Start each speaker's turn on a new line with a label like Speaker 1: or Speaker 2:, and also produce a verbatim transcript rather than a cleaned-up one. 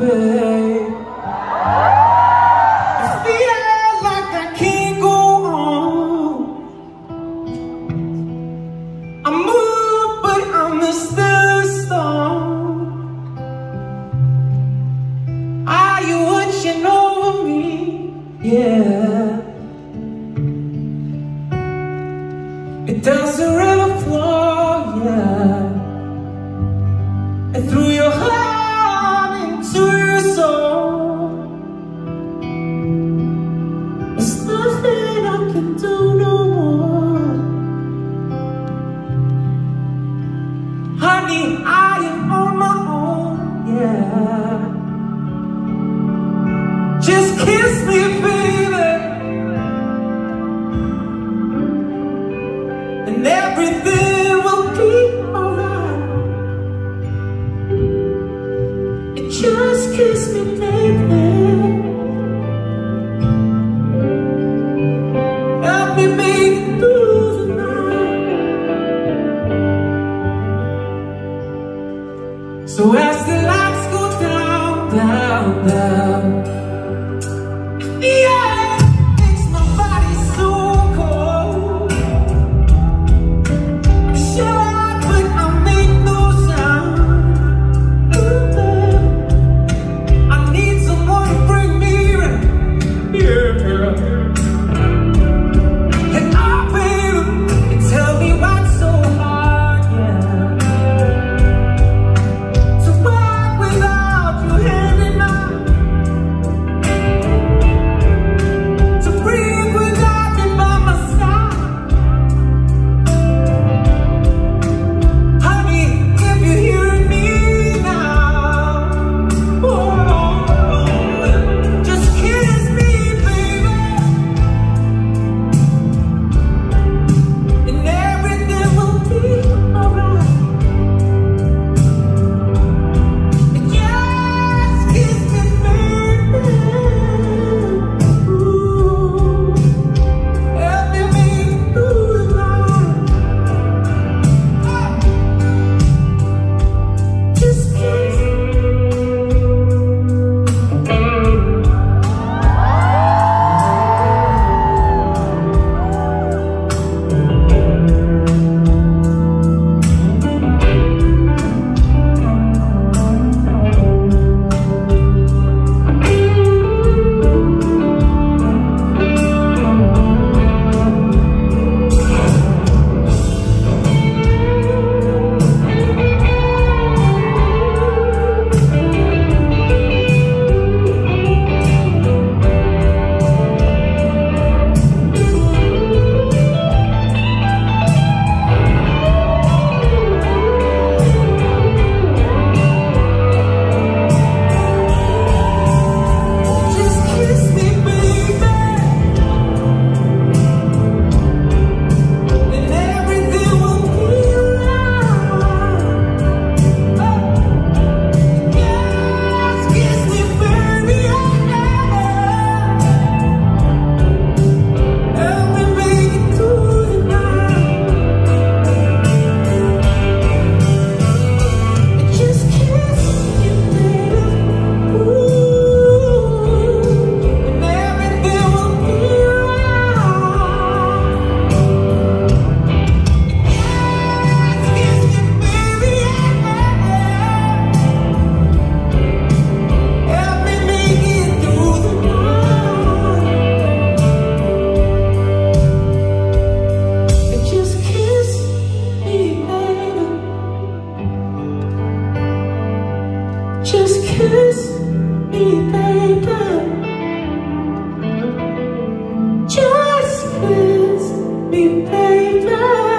Speaker 1: babe. I feel like I can't go on. I move, but I miss the storm. Are you watching over me? Yeah. It doesn't really flow, yeah. And through your heart into your soul, there's nothing I can do no more. Honey, I am on my own, yeah. Just kiss me, baby, and everything will be alright. Just kiss me, baby. Help me make it through the night. So as the lights go down, down, down, the air makes my body so cold. I'm sure, but I make no sound. I need someone to bring me in. Yeah. And oh, baby, tell me what's so hard, yeah. To walk without you hand in hand, to breathe without me by my side. Honey, if you're hearing me now, oh, just kiss me, baby, and everything will be alright. Just kiss me, baby. Ooh, help me make it through the night. Just kiss me. Just kiss me, baby, and everything will be alright. Just kiss me, baby, help me make it through the night. Just kiss me, baby, ooh, and everything will be alright. Just kiss me, baby, help me make it through the night. Just kiss me, baby. Just kiss me, baby. Just kiss me, baby.